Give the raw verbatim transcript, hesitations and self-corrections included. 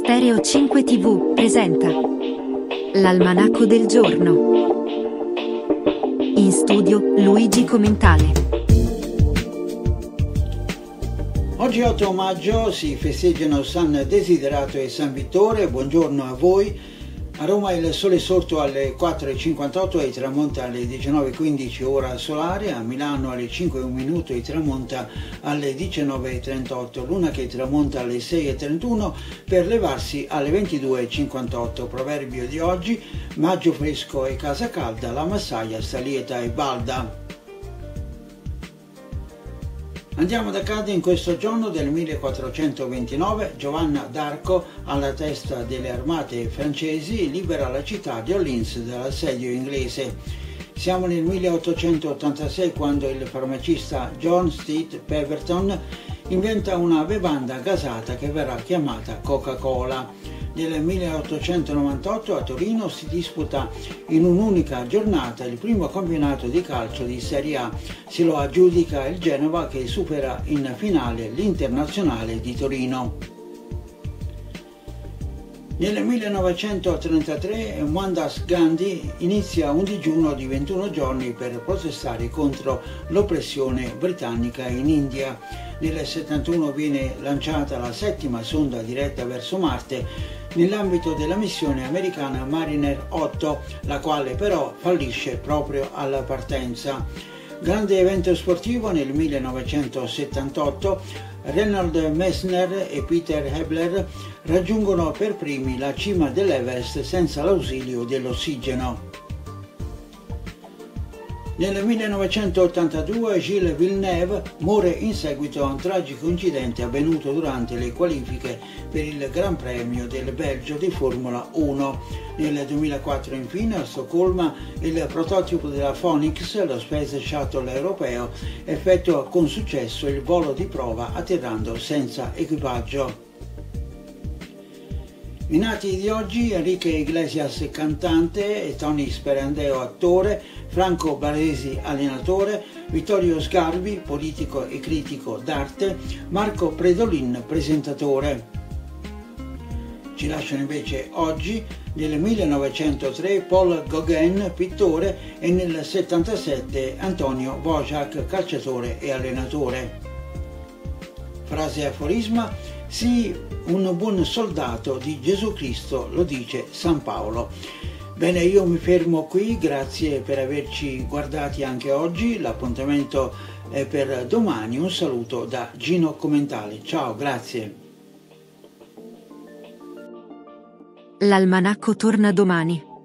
Stereo cinque tivù presenta l'Almanacco del giorno. In studio Luigi Commentale. Oggi otto maggio si festeggiano San Desiderato e San Vittore. Buongiorno a voi. A Roma il sole è sorto alle quattro e cinquantotto e tramonta alle diciannove e quindici ora solare. A Milano alle cinque e un minuto e tramonta alle diciannove e trentotto. Luna che tramonta alle sei e trentuno per levarsi alle ventidue e cinquantotto. Proverbio di oggi: maggio fresco e casa calda, la massaia sta lieta e balda. Andiamo ad Accade. In questo giorno del millequattrocentoventinove Giovanna d'Arco, alla testa delle armate francesi, libera la città di Orleans dall'assedio inglese. Siamo nel milleottocentottantasei quando il farmacista John Steed Pemberton inventa una bevanda gasata che verrà chiamata Coca-Cola. Nel milleottocentonovantotto a Torino si disputa in un'unica giornata il primo campionato di calcio di Serie A. Se lo aggiudica il Genova, che supera in finale l'Internazionale di Torino. Nel millenovecentotrentatré Mohandas Gandhi inizia un digiuno di ventuno giorni per protestare contro l'oppressione britannica in India. Nel settantuno viene lanciata la settima sonda diretta verso Marte nell'ambito della missione americana Mariner otto, la quale però fallisce proprio alla partenza. Grande evento sportivo nel millenovecentosettantotto, Reinhold Messner e Peter Hebler raggiungono per primi la cima dell'Everest senza l'ausilio dell'ossigeno. Nel millenovecentottantadue Gilles Villeneuve muore in seguito a un tragico incidente avvenuto durante le qualifiche per il Gran Premio del Belgio di Formula uno. Nel duemilaquattro infine a Stoccolma il prototipo della Phoenix, lo Space Shuttle europeo, effettua con successo il volo di prova atterrando senza equipaggio. I nati di oggi: Enrique Iglesias, cantante, Tony Sperandeo, attore, Franco Baresi, allenatore, Vittorio Sgarbi, politico e critico d'arte, Marco Predolin, presentatore. Ci lasciano invece oggi, nel millenovecentotre, Paul Gauguin, pittore, e nel settantasette Antonio Wojak, calciatore e allenatore. Frase aforisma: sii un buon soldato di Gesù Cristo, lo dice San Paolo. Bene, io mi fermo qui, grazie per averci guardati anche oggi, l'appuntamento è per domani. Un saluto da Gino Commentale, ciao, grazie. L'Almanacco torna domani.